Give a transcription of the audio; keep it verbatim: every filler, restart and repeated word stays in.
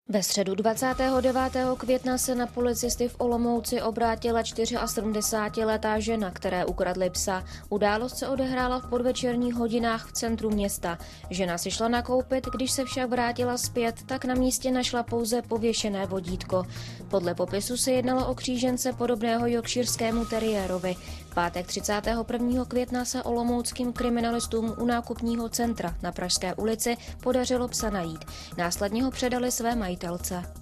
Ve středu dvacátého devátého května se na policisty v Olomouci obrátila sedmdesátičtyřletá žena, které ukradli psa. Událost se odehrála v podvečerních hodinách v centru města. Žena si šla nakoupit, když se však vrátila zpět, tak na místě našla pouze pověšené vodítko. Podle popisu se jednalo o křížence podobného yorkshirskému teriérovi. V pátek třicátého prvního května se olomouckým kriminalistům u nákupního centra na Pražské ulici podařilo psa najít. Následně ho předali své majitelce.